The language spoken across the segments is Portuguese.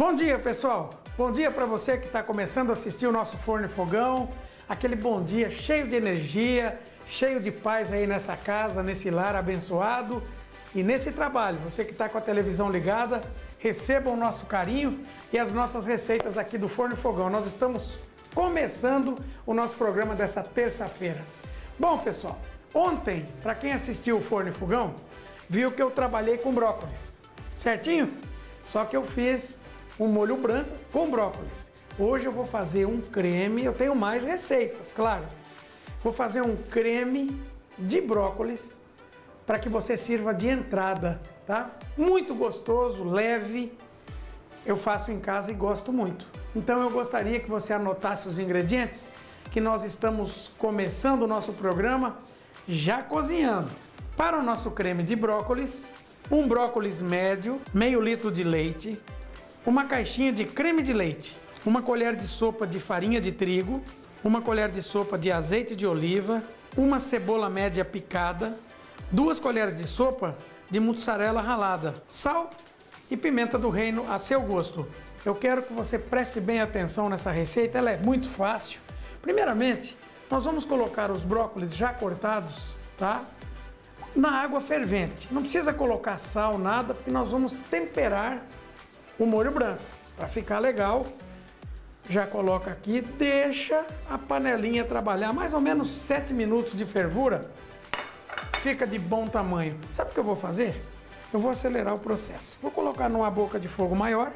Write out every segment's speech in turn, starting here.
Bom dia, pessoal! Bom dia para você que está começando a assistir o nosso Forno e Fogão. Aquele bom dia cheio de energia, cheio de paz aí nessa casa, nesse lar abençoado. E nesse trabalho, você que está com a televisão ligada, receba o nosso carinho e as nossas receitas aqui do Forno e Fogão. Nós estamos começando o nosso programa dessa terça-feira. Bom, pessoal, ontem, para quem assistiu o Forno e Fogão, viu que eu trabalhei com brócolis, certinho? Só que eu fiz um molho branco com brócolis. Hoje eu vou fazer um creme, eu tenho mais receitas, claro. Vou fazer um creme de brócolis para que você sirva de entrada, tá? Muito gostoso, leve. Eu faço em casa e gosto muito. Então eu gostaria que você anotasse os ingredientes, que nós estamos começando o nosso programa já cozinhando. Para o nosso creme de brócolis, um brócolis médio, meio litro de leite, uma caixinha de creme de leite, uma colher de sopa de farinha de trigo, uma colher de sopa de azeite de oliva, uma cebola média picada, 2 colheres de sopa de mussarela ralada, sal e pimenta do reino a seu gosto. Eu quero que você preste bem atenção nessa receita, ela é muito fácil. Primeiramente, nós vamos colocar os brócolis já cortados, tá? Na água fervente. Não precisa colocar sal, nada, porque nós vamos temperar o molho branco. Para ficar legal, já coloca aqui, deixa a panelinha trabalhar mais ou menos 7 minutos de fervura. Fica de bom tamanho. Sabe o que eu vou fazer? Eu vou acelerar o processo. Vou colocar numa boca de fogo maior,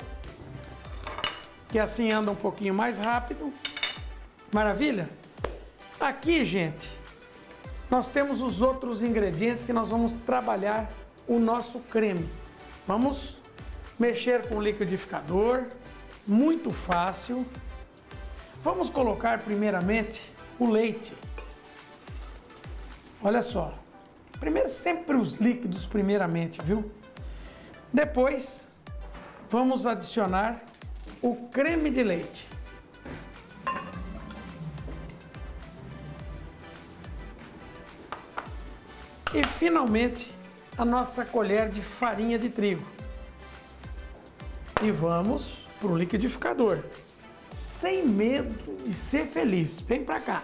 que assim anda um pouquinho mais rápido. Maravilha? Aqui, gente, nós temos os outros ingredientes que nós vamos trabalhar o nosso creme. Vamos mexer com o liquidificador, muito fácil. Vamos colocar primeiramente o leite. Olha só, primeiro sempre os líquidos primeiramente, viu? Depois vamos adicionar o creme de leite. E finalmente a nossa colher de farinha de trigo. E vamos para o liquidificador. Sem medo de ser feliz. Vem para cá.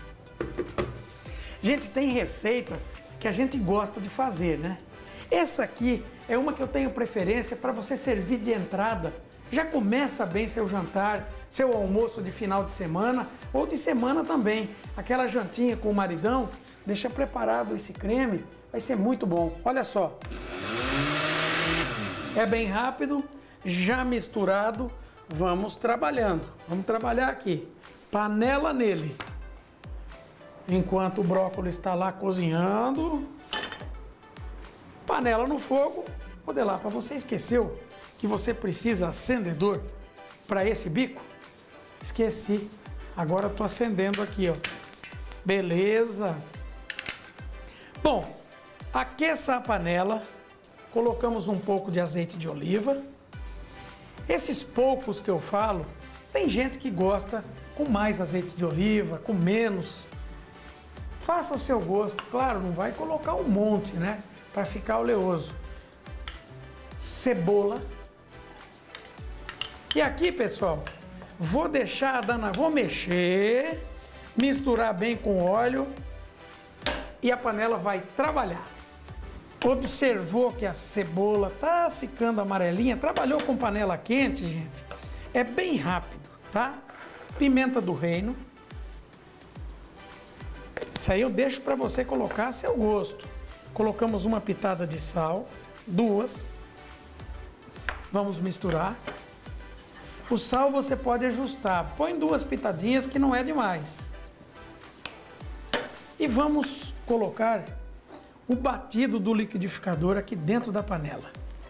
Gente, tem receitas que a gente gosta de fazer, né? Essa aqui é uma que eu tenho preferência para você servir de entrada. Já começa bem seu jantar, seu almoço de final de semana ou de semana também. Aquela jantinha com o maridão, deixa preparado esse creme, vai ser muito bom. Olha só. É bem rápido. Já misturado, vamos trabalhando. Vamos trabalhar aqui. Panela nele. Enquanto o brócolis está lá cozinhando. Panela no fogo. Vou lá, para você esqueceu que você precisa acendedor para esse bico? Esqueci. Agora estou acendendo aqui, ó. Beleza. Bom, aqueça a panela. Colocamos um pouco de azeite de oliva. Esses poucos que eu falo, tem gente que gosta com mais azeite de oliva, com menos. Faça o seu gosto. Claro, não vai colocar um monte, né? Para ficar oleoso. Cebola. E aqui, pessoal, vou deixar vou mexer, misturar bem com óleo e a panela vai trabalhar. Observou que a cebola tá ficando amarelinha? Trabalhou com panela quente, gente? É bem rápido, tá? Pimenta do reino. Isso aí eu deixo para você colocar a seu gosto. Colocamos uma pitada de sal, 2. Vamos misturar. O sal você pode ajustar. Põe 2 pitadinhas que não é demais. E vamos colocar o batido do liquidificador aqui dentro da panela.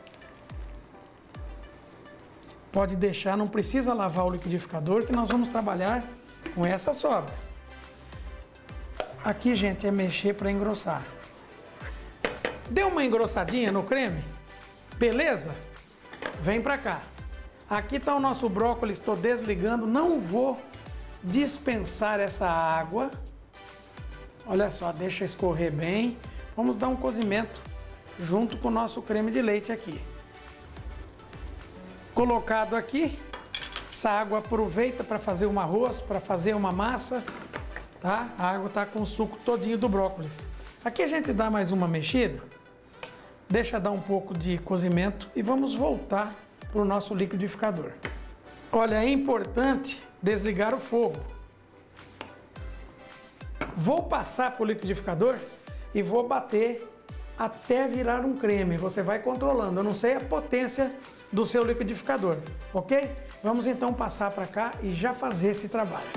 Pode deixar, não precisa lavar o liquidificador, que nós vamos trabalhar com essa sobra. Aqui, gente, é mexer para engrossar. Deu uma engrossadinha no creme? Beleza? Vem para cá. Aqui está o nosso brócolis, estou desligando, não vou dispensar essa água. Olha só, deixa escorrer bem. Vamos dar um cozimento junto com o nosso creme de leite aqui. colocado aqui. Essa água aproveita para fazer um arroz, para fazer uma massa, tá? A água está com o suco todinho do brócolis. Aqui a gente dá mais uma mexida, deixa dar um pouco de cozimento e vamos voltar para o nosso liquidificador. Olha, é importante desligar o fogo. Vou passar para o liquidificador e vou bater até virar um creme. Você vai controlando, eu não sei a potência do seu liquidificador, ok? Vamos então passar para cá e já fazer esse trabalho.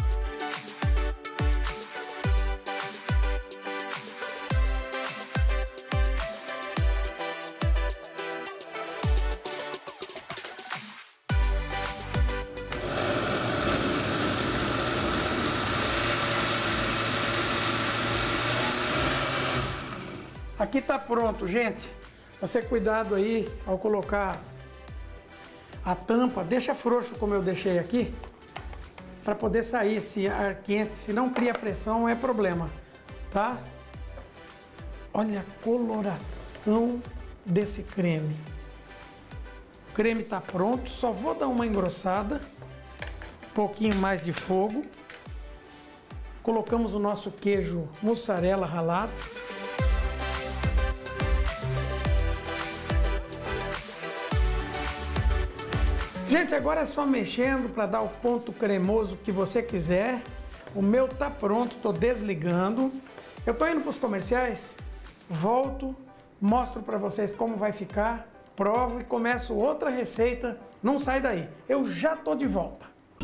Aqui tá pronto, gente. Você cuidado aí ao colocar a tampa, deixa frouxo como eu deixei aqui, para poder sair esse ar quente. Se não cria pressão, é problema, tá? Olha a coloração desse creme. O creme tá pronto, só vou dar uma engrossada, um pouquinho mais de fogo. Colocamos o nosso queijo mussarela ralado. Gente, agora é só mexendo para dar o ponto cremoso que você quiser. O meu tá pronto, tô desligando. Eu tô indo para os comerciais, volto, mostro para vocês como vai ficar, provo e começo outra receita. Não sai daí, eu já tô de volta.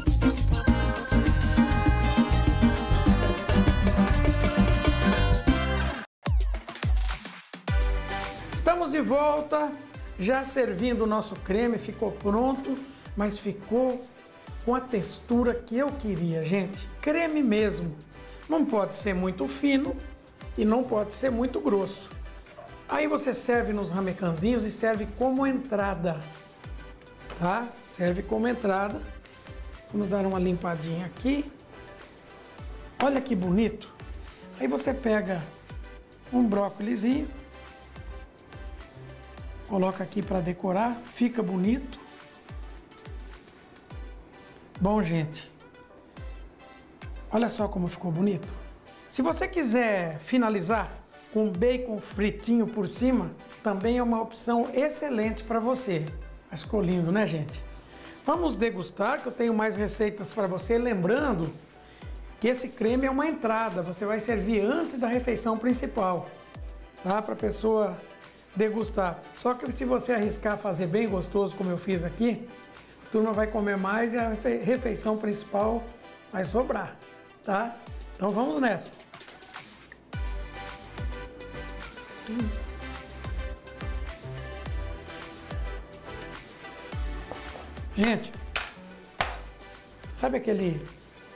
Estamos de volta, já servindo o nosso creme, ficou pronto. Mas ficou com a textura que eu queria, gente. Creme mesmo. Não pode ser muito fino e não pode ser muito grosso. Aí você serve nos ramecanzinhos e serve como entrada, tá? Serve como entrada. Vamos dar uma limpadinha aqui. Olha que bonito. Aí você pega um brócolizinho, coloca aqui para decorar, fica bonito. Bom, gente, olha só como ficou bonito. Se você quiser finalizar com bacon fritinho por cima, também é uma opção excelente para você. Mas ficou lindo, né, gente? Vamos degustar, que eu tenho mais receitas para você. Lembrando que esse creme é uma entrada, você vai servir antes da refeição principal, tá? Para a pessoa degustar. Só que se você arriscar fazer bem gostoso, como eu fiz aqui, a turma vai comer mais e a refeição principal vai sobrar, tá? Então vamos nessa. Gente, sabe aquele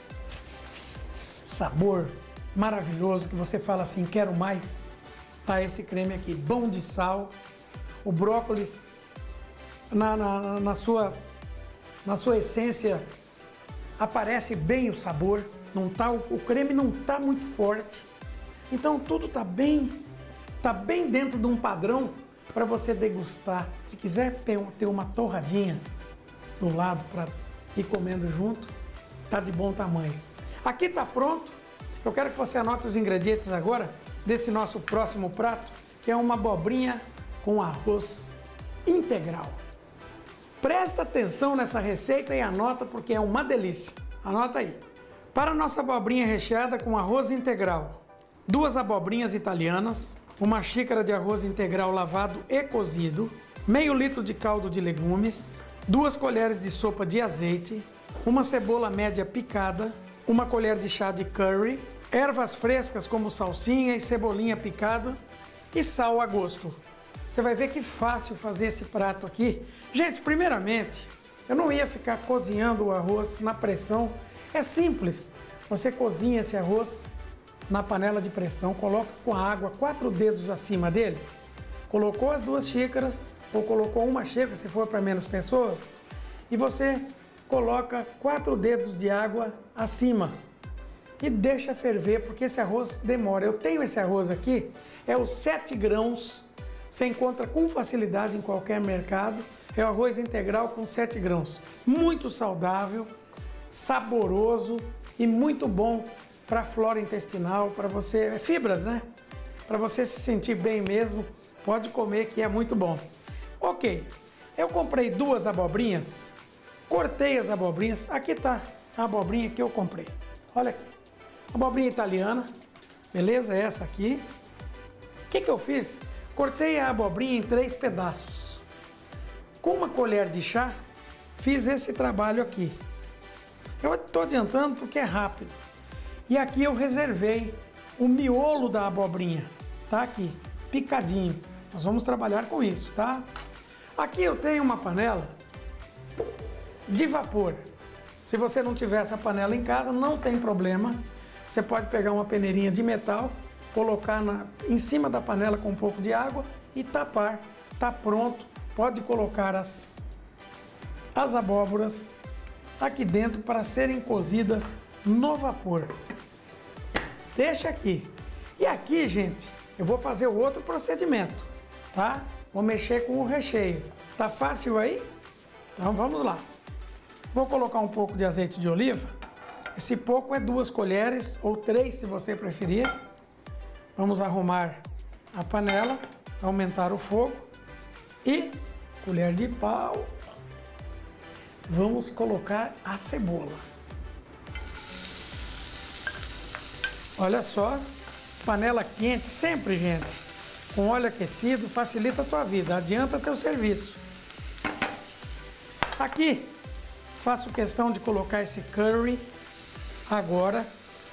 sabor maravilhoso que você fala assim, quero mais? Tá esse creme aqui, bom de sal, o brócolis na sua essência aparece bem o sabor, o creme não tá muito forte, então tudo tá bem dentro de um padrão para você degustar. Se quiser ter uma torradinha do lado para ir comendo junto, tá de bom tamanho. Aqui tá pronto. Eu quero que você anote os ingredientes agora desse nosso próximo prato, que é uma abobrinha com arroz integral. Presta atenção nessa receita e anota porque é uma delícia. Anota aí. Para a nossa abobrinha recheada com arroz integral, 2 abobrinhas italianas, 1 xícara de arroz integral lavado e cozido, meio litro de caldo de legumes, 2 colheres de sopa de azeite, 1 cebola média picada, 1 colher de chá de curry, ervas frescas como salsinha e cebolinha picada e sal a gosto. Você vai ver que fácil fazer esse prato aqui. Gente, primeiramente, eu não ia ficar cozinhando o arroz na pressão. É simples. Você cozinha esse arroz na panela de pressão, coloca com a água 4 dedos acima dele, colocou as 2 xícaras, ou colocou 1 xícara se for para menos pessoas, e você coloca 4 dedos de água acima e deixa ferver, porque esse arroz demora. Eu tenho esse arroz aqui, é os 7 grãos, você encontra com facilidade em qualquer mercado, É o arroz integral com 7 grãos. Muito saudável, saboroso e muito bom para a flora intestinal, para você, fibras, né? Para você se sentir bem mesmo, pode comer que é muito bom. Ok, eu comprei 2 abobrinhas, cortei as abobrinhas, aqui tá a abobrinha que eu comprei. Olha aqui, abobrinha italiana, beleza? Essa aqui. O que eu fiz? Cortei a abobrinha em 3 pedaços. Com uma colher de chá, fiz esse trabalho aqui. Eu estou adiantando porque é rápido. E aqui eu reservei o miolo da abobrinha, tá aqui, picadinho. Nós vamos trabalhar com isso, tá? Aqui eu tenho uma panela de vapor. Se você não tiver essa panela em casa, não tem problema. Você pode pegar uma peneirinha de metal, colocar em cima da panela com um pouco de água e tapar. Tá pronto. Pode colocar as abóboras aqui dentro para serem cozidas no vapor. Deixa aqui. E aqui, gente, eu vou fazer o outro procedimento, tá? Vou mexer com o recheio. Tá fácil aí? Então vamos lá. Vou colocar um pouco de azeite de oliva. Esse pouco é 2 colheres ou 3 se você preferir. Vamos arrumar a panela, aumentar o fogo e colher de pau. Vamos colocar a cebola. Olha só, panela quente sempre, gente. Com óleo aquecido facilita a tua vida, adianta teu serviço. Aqui faço questão de colocar esse curry agora.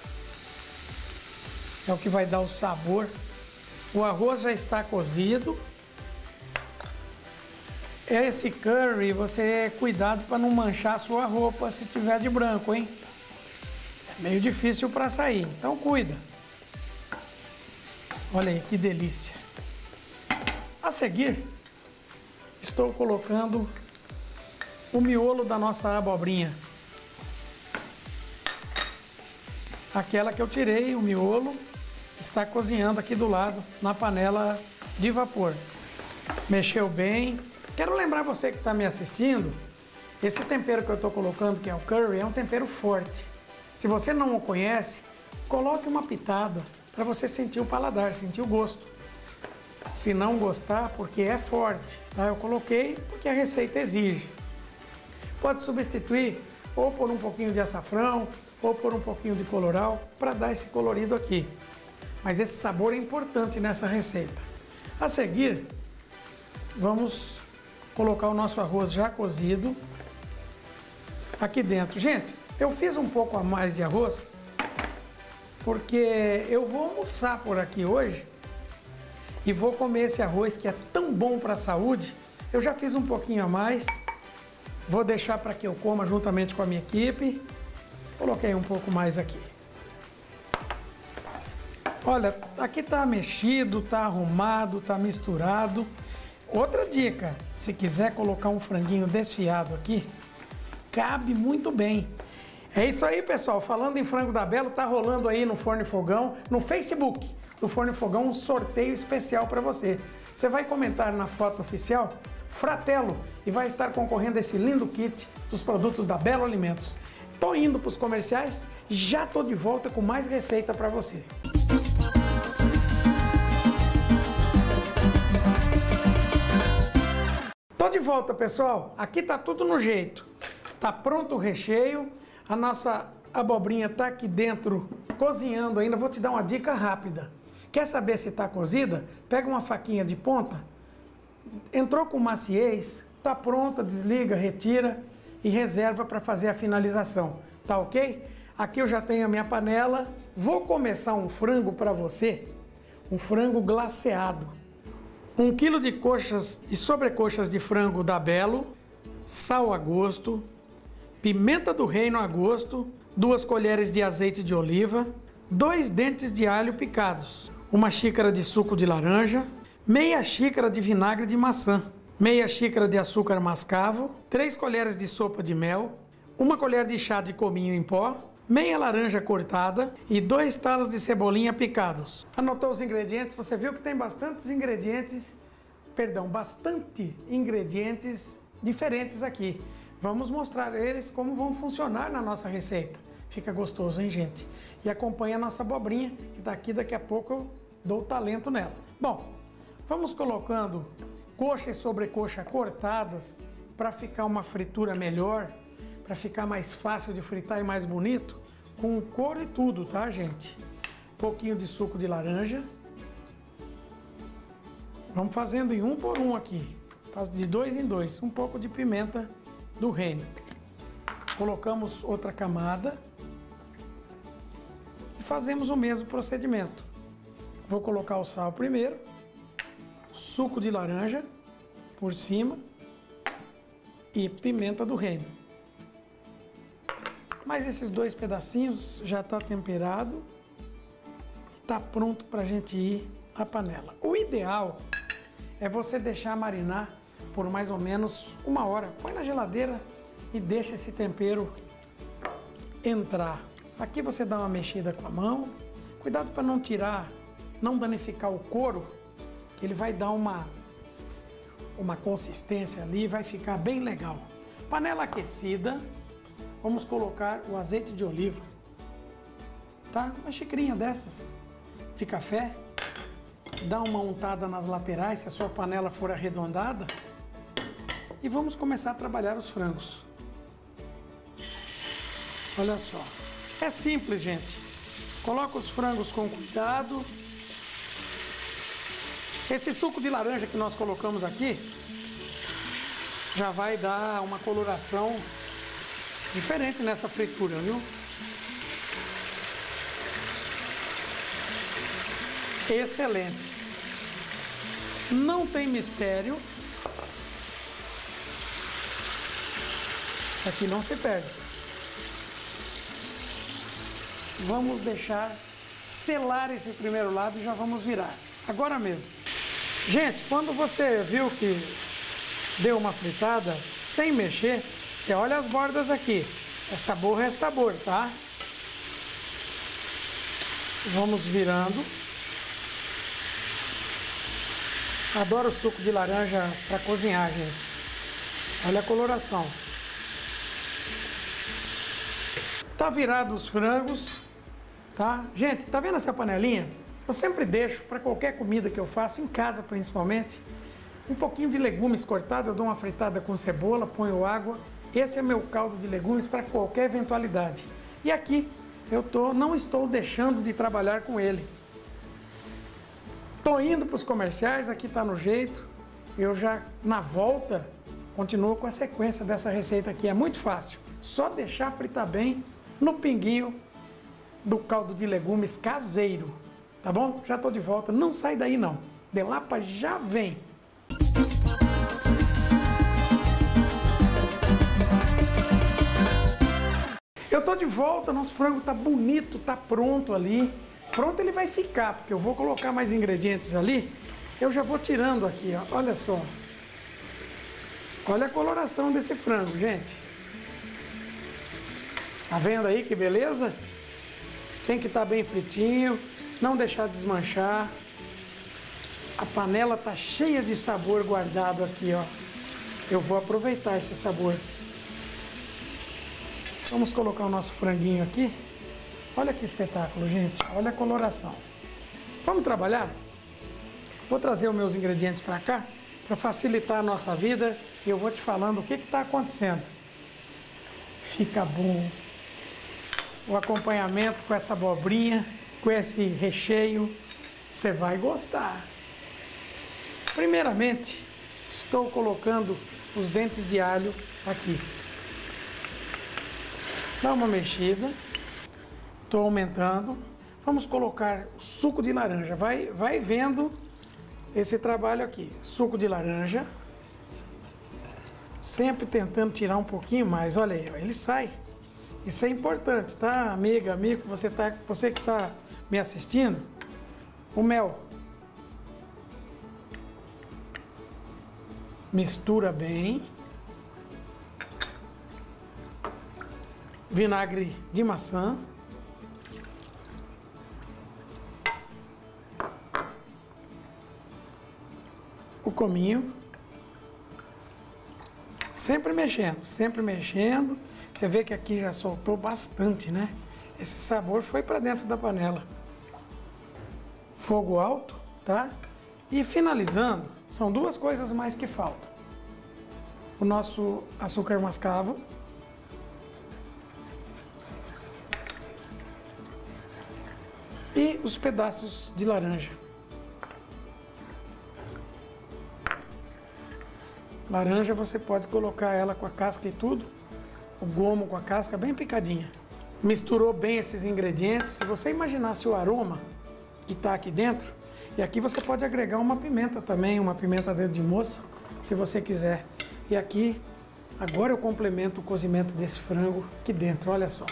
É o que vai dar o sabor. O arroz já está cozido. Esse curry, você cuidado para não manchar a sua roupa se tiver de branco, hein? É meio difícil para sair, então cuida. Olha aí que delícia. A seguir, estou colocando o miolo da nossa abobrinha. Aquela que eu tirei, o miolo, está cozinhando aqui do lado, na panela de vapor. Mexeu bem. Quero lembrar você que está me assistindo, esse tempero que eu estou colocando, que é o curry, é um tempero forte. Se você não o conhece, coloque uma pitada para você sentir o paladar, sentir o gosto. Se não gostar, porque é forte, tá? Eu coloquei porque a receita exige. Pode substituir ou por um pouquinho de açafrão, ou por um pouquinho de colorau, para dar esse colorido aqui. Mas esse sabor é importante nessa receita. A seguir, vamos colocar o nosso arroz já cozido aqui dentro. Gente, eu fiz um pouco a mais de arroz, porque eu vou almoçar por aqui hoje e vou comer esse arroz que é tão bom para a saúde. Eu já fiz um pouquinho a mais, vou deixar para que eu coma juntamente com a minha equipe. Coloquei um pouco mais aqui. Olha, aqui tá mexido, tá arrumado, tá misturado. Outra dica, se quiser colocar um franguinho desfiado aqui, cabe muito bem. É isso aí, pessoal. Falando em frango da Belo, tá rolando aí no Forno e Fogão, no Facebook do Forno e Fogão, um sorteio especial para você. Você vai comentar na foto oficial, Fratelo, e vai estar concorrendo a esse lindo kit dos produtos da Belo Alimentos. Tô indo para os comerciais, já tô de volta com mais receita para você. Tô de volta, pessoal. Aqui tá tudo no jeito. Tá pronto o recheio. A nossa abobrinha tá aqui dentro cozinhando ainda. Vou te dar uma dica rápida. Quer saber se tá cozida? Pega uma faquinha de ponta. Entrou com maciez, tá pronta, desliga, retira e reserva para fazer a finalização. Tá ok? Aqui eu já tenho a minha panela. Vou começar um frango para você. Um frango glaceado. 1 kg de coxas e sobrecoxas de frango da Belo, sal a gosto, pimenta do reino a gosto, 2 colheres de azeite de oliva, 2 dentes de alho picados, 1 xícara de suco de laranja, meia xícara de vinagre de maçã, meia xícara de açúcar mascavo, 3 colheres de sopa de mel, 1 colher de chá de cominho em pó, meia laranja cortada e 2 talos de cebolinha picados. Anotou os ingredientes? Você viu que tem bastante ingredientes diferentes aqui. Vamos mostrar eles como vão funcionar na nossa receita. Fica gostoso, hein, gente? E acompanha a nossa abobrinha, que daqui a pouco eu dou talento nela. Bom, vamos colocando coxa e sobrecoxa cortadas para ficar uma fritura melhor, para ficar mais fácil de fritar e mais bonito, com cor e tudo, tá, gente? Um pouquinho de suco de laranja. Vamos fazendo em um por um aqui, faz de 2 em 2. Um pouco de pimenta do reino. Colocamos outra camada e fazemos o mesmo procedimento. Vou colocar o sal primeiro, suco de laranja por cima e pimenta do reino. Mas esses 2 pedacinhos já está temperado e está pronto para a gente ir à panela. O ideal é você deixar marinar por mais ou menos 1 hora. Põe na geladeira e deixa esse tempero entrar. Aqui você dá uma mexida com a mão. Cuidado para não tirar, não danificar o couro, que ele vai dar uma consistência ali, vai ficar bem legal. Panela aquecida, vamos colocar o azeite de oliva, tá? Uma xicrinha dessas de café. Dá uma untada nas laterais, se a sua panela for arredondada. E vamos começar a trabalhar os frangos. Olha só. É simples, gente. Coloca os frangos com cuidado. Esse suco de laranja que nós colocamos aqui já vai dar uma coloração diferente nessa fritura, viu? Excelente. Não tem mistério. Aqui não se perde. Vamos deixar selar esse primeiro lado e já vamos virar. Agora mesmo. Gente, quando você viu que deu uma fritada, sem mexer, você olha as bordas aqui. É sabor, tá? Vamos virando. Adoro suco de laranja para cozinhar, gente. Olha a coloração. Tá virado os frangos, tá? Gente, tá vendo essa panelinha? Eu sempre deixo para qualquer comida que eu faço, em casa principalmente, um pouquinho de legumes cortados. Eu dou uma fritada com cebola, ponho água. Esse é meu caldo de legumes para qualquer eventualidade. E aqui não estou deixando de trabalhar com ele. Tô indo para os comerciais, aqui tá no jeito. Eu já, na volta, continuo com a sequência dessa receita aqui. É muito fácil. Só deixar fritar bem no pinguinho do caldo de legumes caseiro. Tá bom? Já tô de volta. Não sai daí, não. Delapa já vem. Eu tô de volta. Nosso frango tá bonito, tá pronto ali. Pronto ele vai ficar, porque eu vou colocar mais ingredientes ali. Eu já vou tirando aqui, ó. Olha só. Olha a coloração desse frango, gente. Tá vendo aí que beleza? Tem que estar bem fritinho, não deixar desmanchar. A panela tá cheia de sabor guardado aqui, ó. Eu vou aproveitar esse sabor. Vamos colocar o nosso franguinho aqui. Olha que espetáculo, gente. Olha a coloração. Vamos trabalhar? Vou trazer os meus ingredientes para cá, para facilitar a nossa vida. E eu vou te falando o que está acontecendo. Fica bom. O acompanhamento com essa abobrinha, com esse recheio, você vai gostar. Primeiramente, estou colocando os dentes de alho aqui. Dá uma mexida. Estou aumentando. Vamos colocar o suco de laranja. Vai vendo esse trabalho aqui. Suco de laranja. Sempre tentando tirar um pouquinho mais. Olha aí, ele sai. Isso é importante, tá, amiga, amigo? Você que está me assistindo. O mel. Mistura bem. Vinagre de maçã. O cominho. Sempre mexendo, sempre mexendo. Você vê que aqui já soltou bastante, né? Esse sabor foi para dentro da panela. Fogo alto, tá? E finalizando, são duas coisas mais que faltam. O nosso açúcar mascavo. E os pedaços de laranja. Laranja você pode colocar ela com a casca e tudo. O gomo com a casca bem picadinha. Misturou bem esses ingredientes. Se você imaginasse o aroma que está aqui dentro, e aqui você pode agregar uma pimenta também, uma pimenta dedo de moça, se você quiser. E aqui, agora eu complemento o cozimento desse frango aqui dentro, olha só.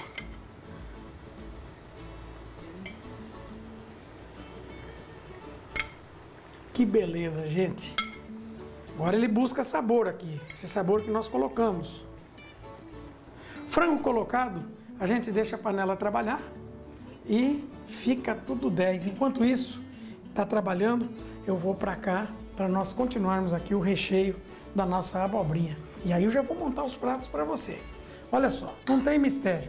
Que beleza, gente. Agora ele busca sabor aqui, esse sabor que nós colocamos. Frango colocado, a gente deixa a panela trabalhar e fica tudo 10. Enquanto isso, está trabalhando, eu vou para cá para nós continuarmos aqui o recheio da nossa abobrinha. E aí eu já vou montar os pratos para você. Olha só, não tem mistério.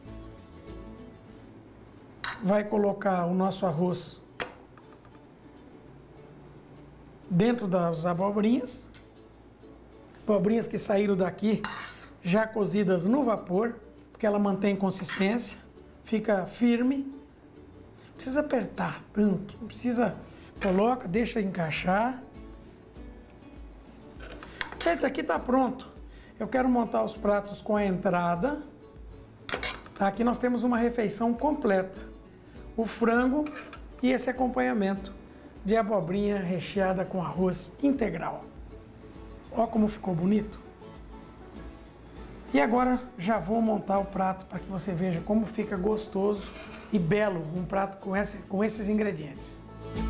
Vai colocar o nosso arroz dentro das abobrinhas. Abobrinhas que saíram daqui já cozidas no vapor, porque ela mantém consistência, fica firme. Não precisa apertar tanto, não precisa, coloca, deixa encaixar. Gente, aqui está pronto. Eu quero montar os pratos com a entrada. Aqui nós temos uma refeição completa. O frango e esse acompanhamento de abobrinha recheada com arroz integral. Olha como ficou bonito. E agora já vou montar o prato para que você veja como fica gostoso e belo um prato com esses ingredientes.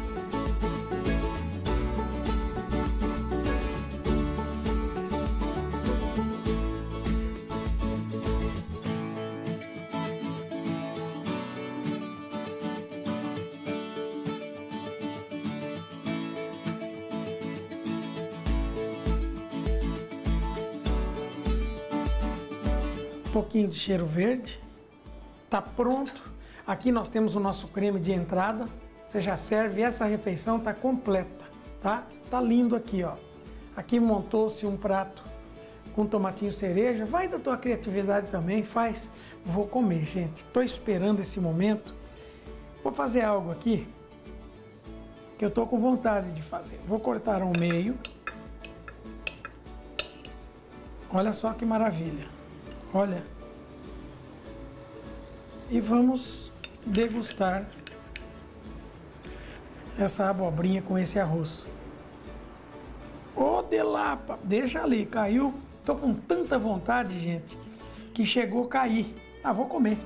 Um pouquinho de cheiro verde, tá pronto. Aqui nós temos o nosso creme de entrada. Você já serve, essa refeição tá completa, tá? Tá lindo aqui, ó. Aqui montou-se um prato com tomatinho cereja. Vai da tua criatividade também, faz. Vou comer, gente. Tô esperando esse momento. Vou fazer algo aqui que eu tô com vontade de fazer. Vou cortar ao meio. Olha só que maravilha. Olha, e vamos degustar essa abobrinha com esse arroz. Ô, delapa, deixa ali, caiu. Tô com tanta vontade, gente, que chegou a cair. Ah, vou comer.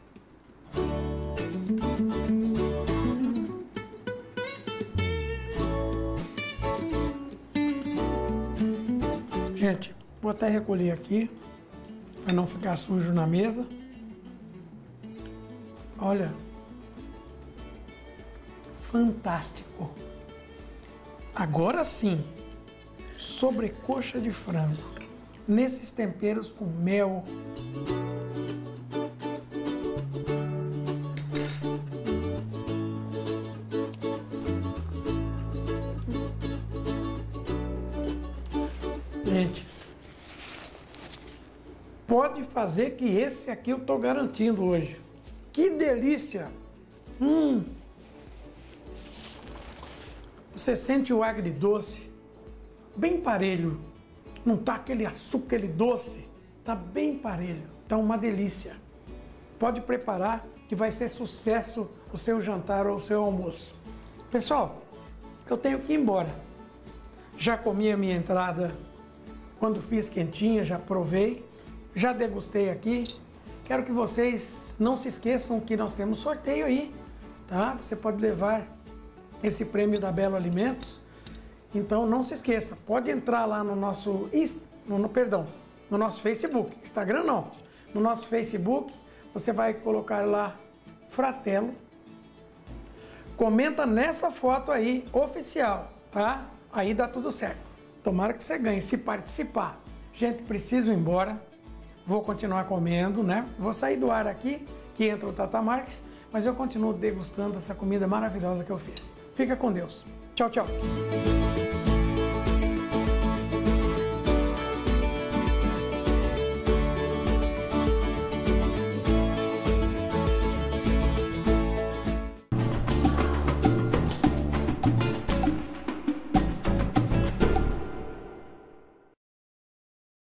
Gente, vou até recolher aqui, para não ficar sujo na mesa. Olha, fantástico. Agora sim, sobrecoxa de frango, nesses temperos com mel. Gente, pode fazer que esse aqui eu tô garantindo hoje. Que delícia! Você sente o agridoce bem parelho. Não tá aquele açúcar, aquele doce. Tá bem parelho. Tá uma delícia. Pode preparar que vai ser sucesso o seu jantar ou o seu almoço. Pessoal, eu tenho que ir embora. Já comi a minha entrada quando fiz quentinha, já provei. Já degustei aqui. Quero que vocês não se esqueçam que nós temos sorteio aí, tá? Você pode levar esse prêmio da Belo Alimentos. Então não se esqueça, pode entrar lá no nosso no nosso Facebook, Instagram não. No nosso Facebook, você vai colocar lá Fratello. Comenta nessa foto aí, oficial, tá? Aí dá tudo certo. Tomara que você ganhe, se participar. Gente, preciso ir embora. Vou continuar comendo, né? Vou sair do ar aqui, que entra o Tata Marques, mas eu continuo degustando essa comida maravilhosa que eu fiz. Fica com Deus. Tchau, tchau.